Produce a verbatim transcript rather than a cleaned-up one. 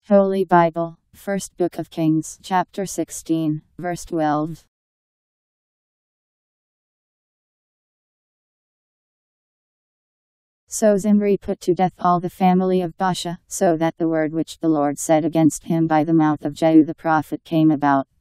Holy Bible, First Book of Kings, chapter sixteen, verse twelve. So Zimri put to death all the family of Baasha, so that the word which the Lord said against him by the mouth of Jehu the prophet came about.